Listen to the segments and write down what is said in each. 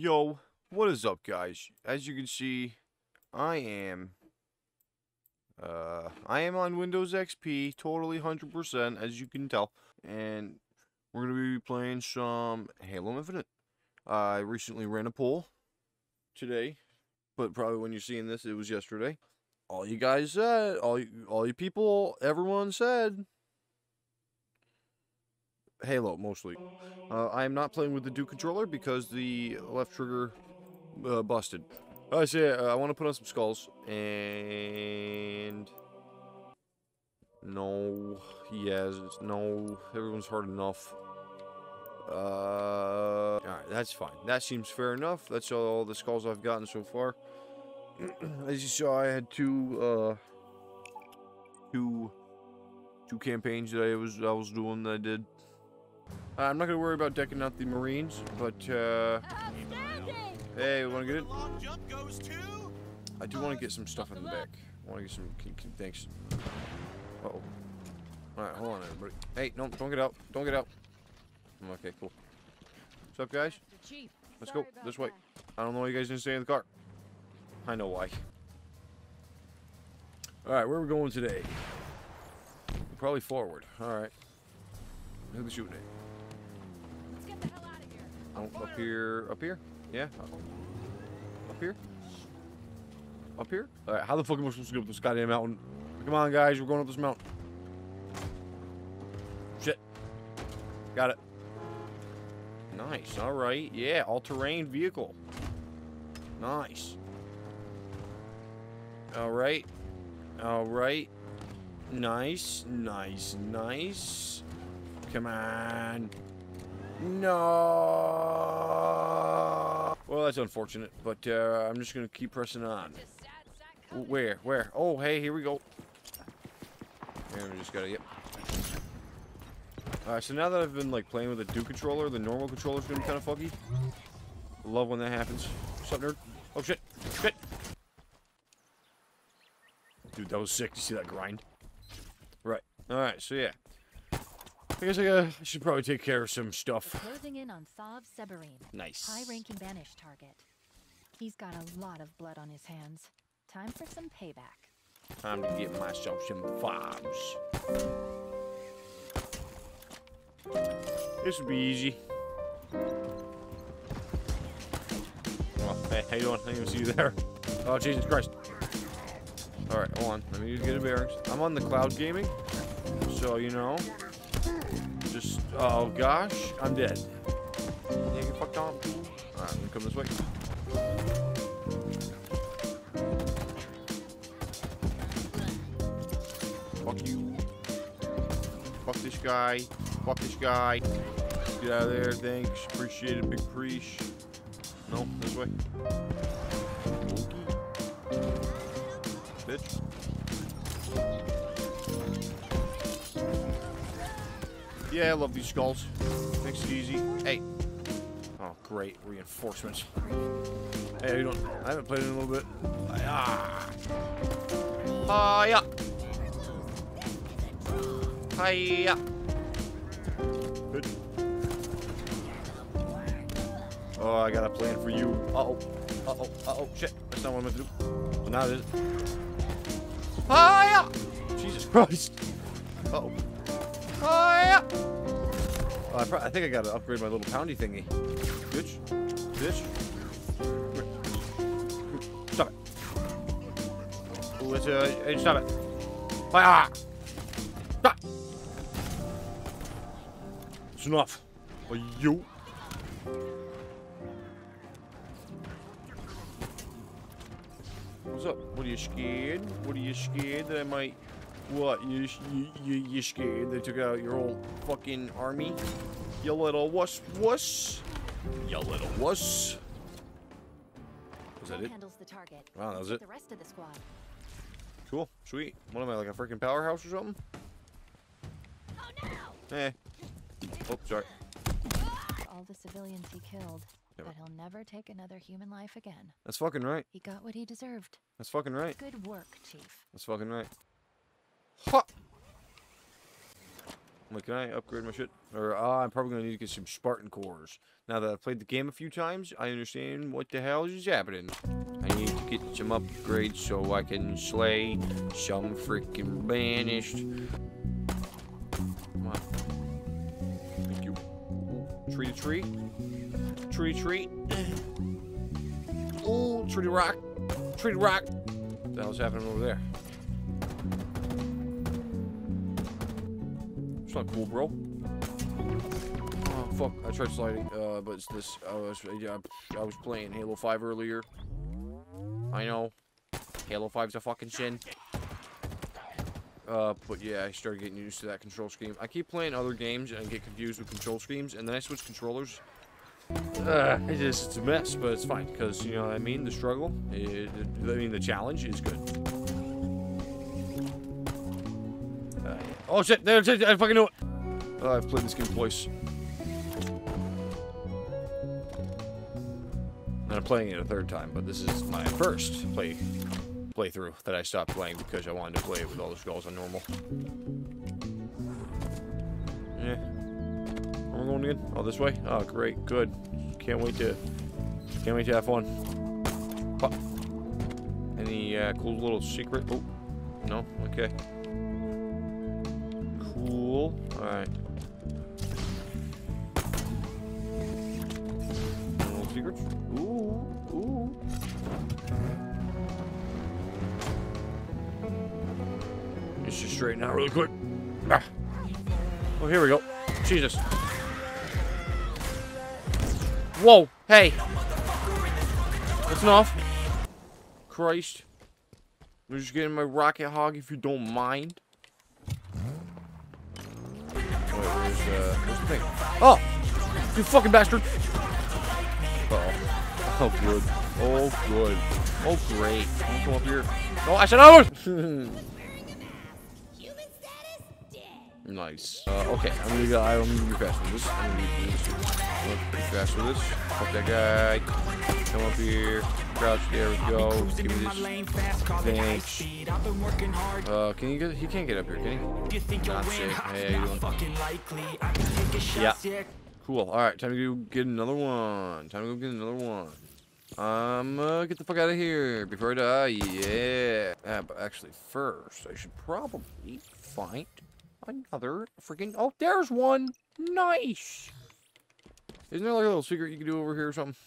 Yo, what is up, guys? As you can see, I am on Windows XP, totally 100%, as you can tell, and we're gonna be playing some Halo Infinite. I recently ran a poll today, but probably when you're seeing this, it was yesterday. All you guys said, all you people, everyone said Halo mostly. I am not playing with the Duke controller because the left trigger busted. I say I want to put on some skulls, and no, yes, no, everyone's hard enough. Alright, that's fine. That seems fair enough. That's all the skulls I've gotten so far. As you saw, I had two campaigns that I was doing that I did. I'm not gonna worry about decking out the Marines, but hey, wanna get it? I do want to get some stuff in the back. I want to get some. Thanks. Uh oh. All right, hold on, everybody. Hey, no, don't get out. Don't get out. Okay, cool. What's up, guys? Let's go this way. I don't know why you guys didn't stay in the car. I know why. All right, where are we going today? Probably forward. All right. Who's the shooting at? Let's get the hell out of here. Oh, up here. Up here? Yeah. Up here. Up here? Alright, how the fuck am I supposed to go up this goddamn mountain? Come on, guys, we're going up this mountain. Shit. Got it. Nice, alright. Yeah, all-terrain vehicle. Nice. Alright. Alright. Nice, nice, nice. Come on. No. Well, that's unfortunate, but I'm just gonna keep pressing on. Where? Where? Oh, hey, here we go. And we just gotta, yep. Alright, so now that I've been, like, playing with the Duke controller, the normal controller's gonna be kind of funky. Love when that happens. What's up, nerd? Oh, shit. Shit! Dude, that was sick. You see that grind? Right. Alright, so yeah. I guess I should probably take care of some stuff. Closing in on Sav Severin. Nice. High-ranking banished target. He's got a lot of blood on his hands. Time for some payback. Time to get myself some fobs. This will be easy. Oh, hey, how you doing? I didn't even see you there. Oh, Jesus Christ. Alright, hold on. Let me just get the bearings. I'm on the cloud gaming, so, you know. Just, oh gosh, I'm dead. Yeah, get fucked on. Alright, I'm gonna come this way. Fuck you. Fuck this guy. Fuck this guy. Get out of there, thanks. Appreciate it, big preach. No, this way. Bitch. Yeah, I love these skulls. Makes it easy. Hey. Oh, great. Reinforcements. Hey, how you doing? I haven't played in a little bit. Hiya. Hiya. Good. Oh, I got a plan for you. Uh-oh. Uh-oh. Uh-oh. Shit. That's not what I'm meant to do. So now it is. Hiya. Jesus Christ. Uh-oh. Hiya. Oh, I think I gotta upgrade my little poundy thingy. Bitch. Bitch. Stop it. Oh, let's, hey, stop it. Ah! Stop! It's enough. Oh, you. What's up? What, are you scared? What, are you scared that I might... What? You scared they took out your whole fucking army? You little wuss wuss. You little wuss. Was that it? Handles the target. Wow, that was it. The rest of the squad. Cool. Sweet. What am I, like a freaking powerhouse or something? Oh no! Eh. Oh, sorry. All the civilians he killed, Yep. but he'll never take another human life again. That's fucking right. He got what he deserved. That's fucking right. Good work, Chief. That's fucking right. Ha! Like, can I upgrade my shit? Or, I'm probably gonna need to get some Spartan cores. Now that I've played the game a few times, I understand what the hell is happening. I need to get some upgrades so I can slay some freaking banished. Come on. Thank you. Tree to tree. Tree to tree. Ooh, tree to rock. Tree to rock. What the hell's happening over there? It's not cool, bro. Oh, fuck. I tried sliding, but it's this. I was playing Halo 5 earlier. I know. Halo 5's a fucking sin. But yeah, I started getting used to that control scheme. I keep playing other games and I get confused with control schemes, and then I switch controllers. It's a mess, but it's fine, because, you know what I mean? The struggle, the challenge is good. Oh shit, there, I fucking know it! I've played this game twice. And I'm playing it a third time, but this is my first playthrough that I stopped playing because I wanted to play it with all the skulls on normal. Yeah. Where am I going again? Oh, this way? Oh, great, good. Can't wait to have fun. Any cool little secret? Oh, no? Okay. Cool. Alright. Little secrets? Ooh, ooh. Let's just straighten out really quick. Ah. Oh, here we go. Jesus. Whoa, hey. That's enough. Christ. I'm just getting my rocket hog if you don't mind. Where's the thing? Oh! You fucking bastard! Uh-oh. Oh, good. Oh, good. Oh, great. Can you come up here? No, I said no! Nice. Okay, I'm gonna be fast with this. I'm gonna be pretty fast with this. Fuck that guy. Come up here. Crouch. There we go. Give me this. Thanks. Can you get? He can't get up here, can he? Not safe. Hey, how you doing? Yeah. Cool. All right, time to go get another one. Get the fuck out of here before I die. Yeah. But actually, first, I should probably find another freaking... Oh, there's one! Nice! Isn't there like a little secret you can do over here or something?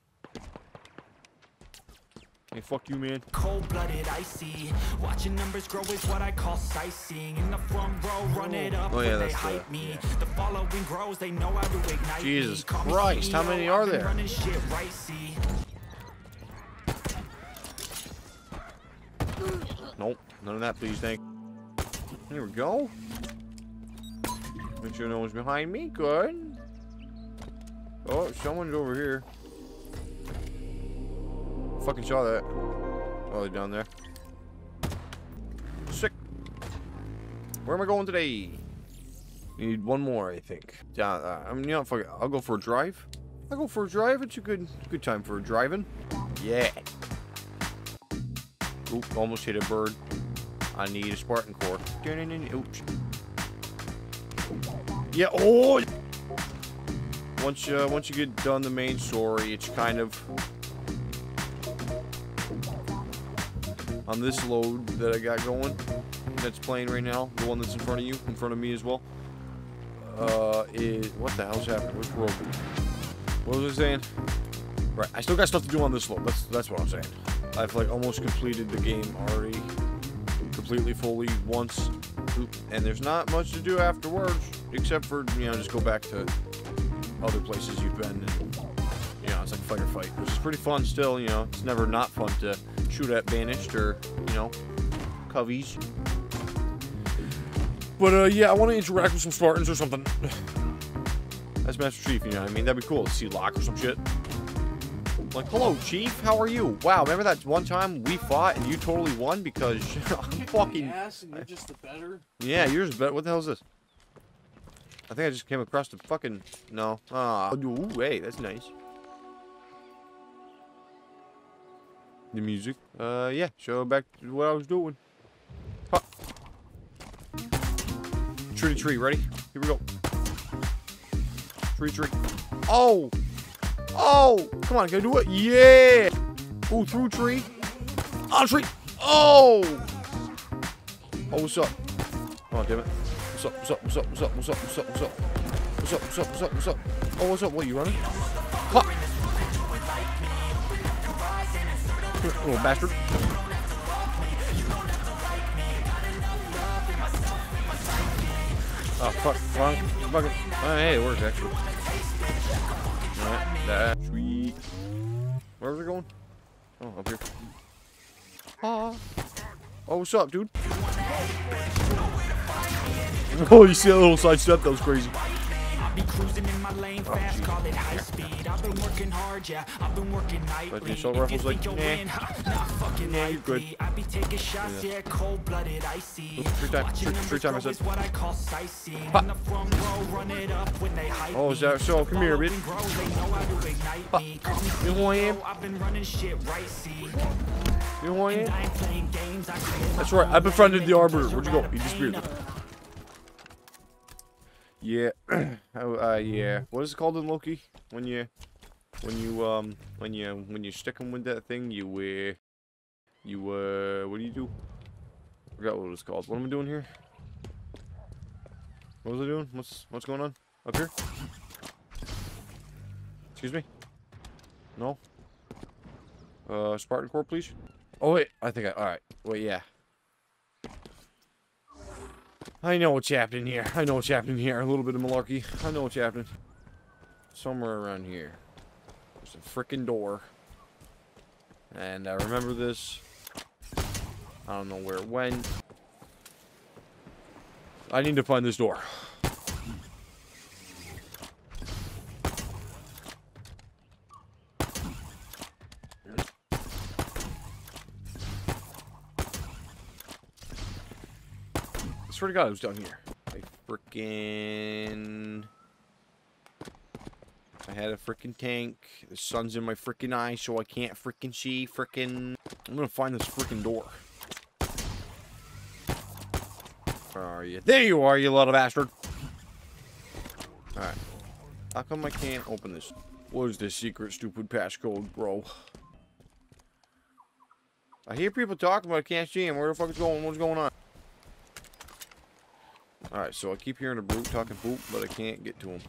Hey, fuck you, man. Cold-blooded, I see. Watching numbers grow is what I call sightseeing. In the front row, run it up. Oh, yeah, that's they hype me. yeah. The following grows, they know how to ignite Jesus me. Christ, how many are there? Running shit right, see. Nope, none of that, please, thank. Here we go. Make sure no one's behind me. Good. Oh, someone's over here. Fucking saw that. Oh, they're down there. Sick. Where am I going today? Need one more, I think. Yeah, I mean, you know, fuck it. I'll go for a drive. It's a good time for driving. Yeah. Oop, almost hit a bird. I need a Spartan core. Oops. Yeah. Oh. Once you get done the main story, it's kind of on this load that I got going. That's playing right now. The one that's in front of you, in front of me as well. What the hell's happening? Which road? What was I saying? Right. I still got stuff to do on this load. That's what I'm saying. I've like almost completed the game already, completely fully once. And there's not much to do afterwards, except for, you know, just go back to other places you've been. And, you know, it's like fight or fight, which is pretty fun still, you know. It's never not fun to shoot at banished or, you know, coveys. But, yeah, I want to interact with some Spartans or something. As Master Chief, you know what I mean? That'd be cool to see Locke or some shit. Like, hello, Chief, how are you? Wow, remember that one time we fought and you totally won because I'm fucking... ass and you're just the better? Yeah, you're just better. What the hell is this? I think I just came across the fucking... No. Ooh, hey, that's nice. The music. Yeah, so back to what I was doing. Ha. Tree to tree. Ready? Here we go. Tree. Oh! Oh! Come on, can I do it? Yeah! Ooh, through tree. On tree. Oh! Oh, what's up? Oh, damn it. What's up? Oh, what's up? What, you running? Pop! Little bastard. Oh, fuck. Wrong. Fucking. Hey, it works, actually. Alright. Sweet. Where's it going? Oh, up here. Oh, what's up, dude? Oh, you see that little side step? That was crazy. Be cruising in my lane fast, call it high speed. I've been working hard, yeah. I've been working nightly. But the assault rifle's like, nah, you're good. I be taking shots, yeah, cold-blooded, icy. Three times I said. What I call sightseeing. In the front row, run it up when they hype. Oh, is that so? Come here, bitch. You know who I am? I've been running shit right, see. You know who I am? That's right. I befriended the Arbiter. Where'd you go? You disappeared. Yeah. Yeah. What is it called in Loki? When you stick them with that thing, what do you do? I forgot what it's called. What am I doing here? What was I doing? What's going on? Up here? Excuse me? No? Spartan Core, please? Oh, wait. Alright. Wait, yeah. I know what's happening here. A little bit of malarkey. I know what's happening. Somewhere around here. There's a frickin' door. And I remember this. I don't know where it went. I need to find this door. I swear to God, it was down here. I had a frickin' tank. The sun's in my frickin' eye, so I can't frickin' see frickin'. I'm gonna find this frickin' door. Where are you? There you are, you little bastard. Alright. How come I can't open this? What is this secret, stupid passcode, bro? I hear people talking, but I can't see them. Where the fuck is going? What's going on? Alright, so I keep hearing a brute talking poop, but I can't get to him.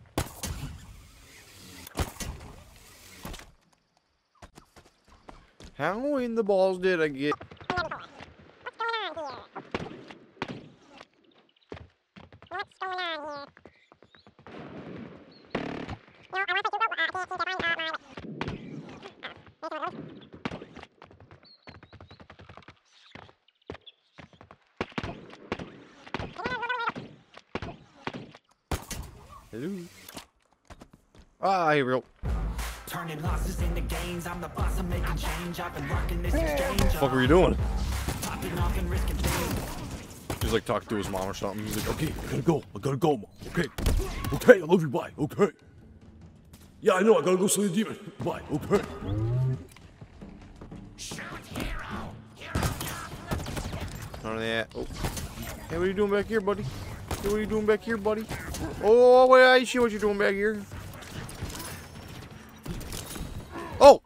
How in the balls did I get... What's going on here? Hello? Ah, here we go. Turning losses into gains, I'm the boss, I'm making change. I've been rocking this exchange. What the fuck were you doing? Popping off and risking things. He's like talking to his mom or something. He's like, okay, I gotta go, mom. Okay, I love you, bye, okay. Yeah, I know, I gotta go slay the demon. Bye, okay. None of that. Oh. Hey, what are you doing back here, buddy? Hey, what are you doing back here, buddy? Oh, wait, I see what you're doing back here. Oh!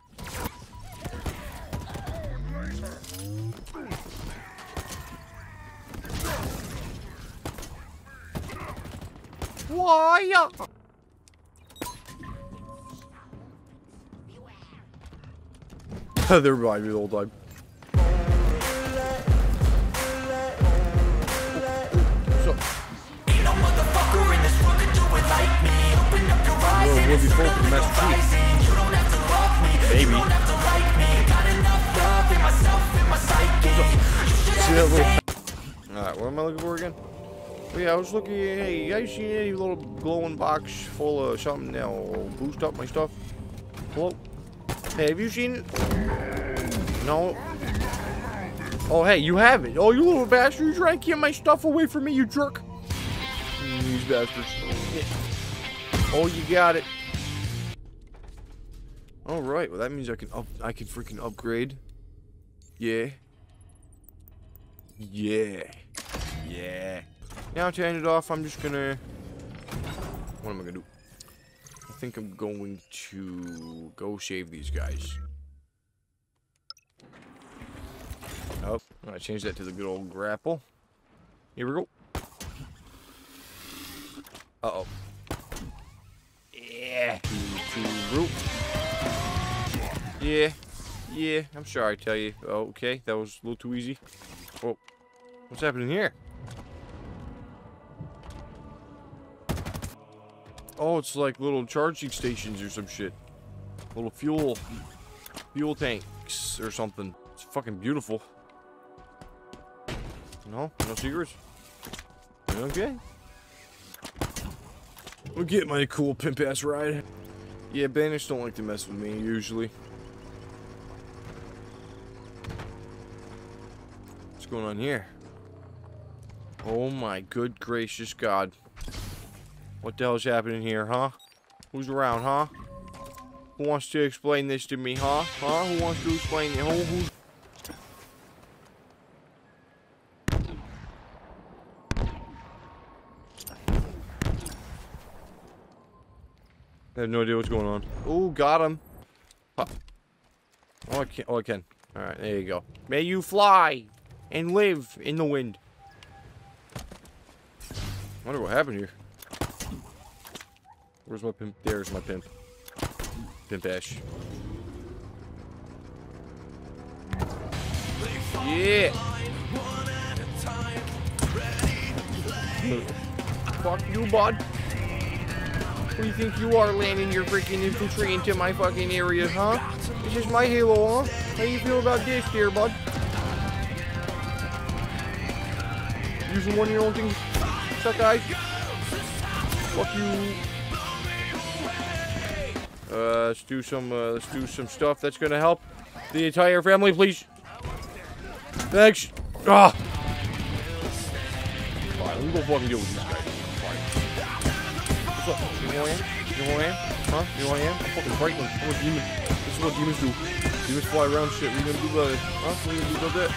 Why? They're behind me the whole time. We'll be full from Massachusetts. Maybe. See that little... Alright, what am I looking for again? Oh yeah, I was looking... Hey, you guys seen any little glowing box full of something that'll boost up my stuff? Hello? Hey, have you seen it? No? Oh, hey, you have it. Oh, you little bastard. You're trying to keep my stuff away from me, you jerk. These bastards. Yeah. Oh, you got it. All right. Well, that means I can freaking upgrade. Yeah. Yeah. Yeah. Now to end it off, I'm just gonna... What am I gonna do? I think I'm going to go save these guys. Oh, I changed that to the good old grapple. Here we go. Uh-oh. Yeah. Yeah. Yeah, I'm sorry I tell you. Oh, okay, that was a little too easy. Oh, what's happening here? Oh, it's like little charging stations or some shit. Little fuel tanks or something. It's fucking beautiful. No secrets. Okay. We'll get my cool pimp ass ride. Yeah, bandits don't like to mess with me usually. What's going on here? Oh my good gracious God. What the hell's happening here, huh? Who's around, huh? Who wants to explain this to me, huh? Huh? Who wants to explain it? Who's... I have no idea what's going on. Ooh, got him. Huh. Oh, I can. Oh, I can. Alright, there you go. May you fly and live in the wind. I wonder what happened here. Where's my pimp? There's my pimp. Pimp Ash. Yeah! Fuck you, bud. Who do you think you are, landing your freaking infantry into my fucking area, huh? This is my Halo, huh? How you feel about this, dear bud? Using one of your own things. What's up, guys? Fuck you. Let's do some stuff that's gonna help the entire family, please. Thanks. Ah. Fine, we go fucking deal with these guys. What's up? You know who I am? You know who I am? Huh? You know who I am? I'm fucking frightening. I'm a demon. This is what demons do. Demons fly around shit. What are you gonna do about it? Huh? What are you gonna do about that?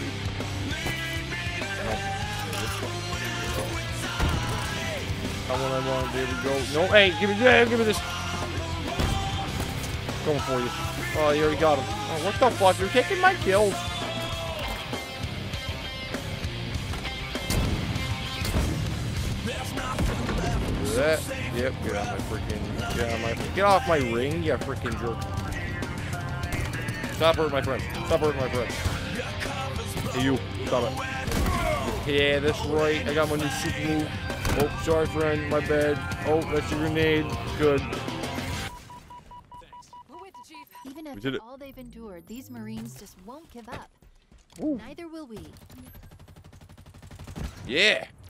Come on, I'm on. There we go. No, hey, give me this. Going for you. Oh, you already got him. Oh, what the fuck? You're taking my kills. That. Yep, get off my ring, you freaking jerk. Stop hurting my friend. Stop hurting my friend. Hey, you. Stop it. Yeah, that's right. I got my new super move. Oh, sorry, friend. My bad. Oh, that's your grenade. Good. Even after all they've endured, these Marines just won't give up. Ooh. Neither will we. Yeah.